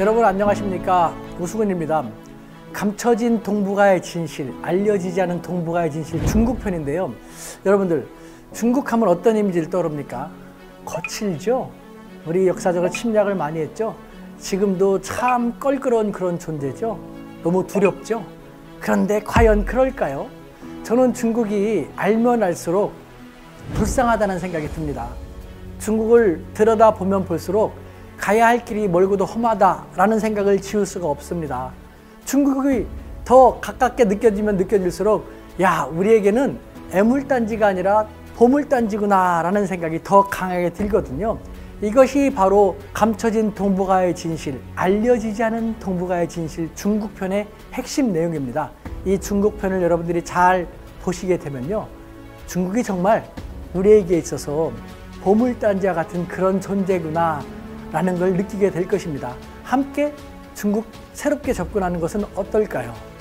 여러분 안녕하십니까? 오수근입니다. 감춰진 동북아의 진실, 알려지지 않은 동북아의 진실 중국 편인데요. 여러분들 중국 하면 어떤 이미지를 떠오릅니까? 거칠죠? 우리 역사적으로 침략을 많이 했죠? 지금도 참 껄끄러운 그런 존재죠? 너무 두렵죠? 그런데 과연 그럴까요? 저는 중국이 알면 알수록 불쌍하다는 생각이 듭니다. 중국을 들여다보면 볼수록 가야 할 길이 멀고도 험하다라는 생각을 지울 수가 없습니다. 중국이 더 가깝게 느껴지면 느껴질수록 야, 우리에게는 애물단지가 아니라 보물단지구나 라는 생각이 더 강하게 들거든요. 이것이 바로 감춰진 동북아의 진실, 알려지지 않은 동북아의 진실 중국편의 핵심 내용입니다. 이 중국편을 여러분들이 잘 보시게 되면요, 중국이 정말 우리에게 있어서 보물단지와 같은 그런 존재구나 라는 걸 느끼게 될 것입니다. 함께 중국 새롭게 접근하는 것은 어떨까요?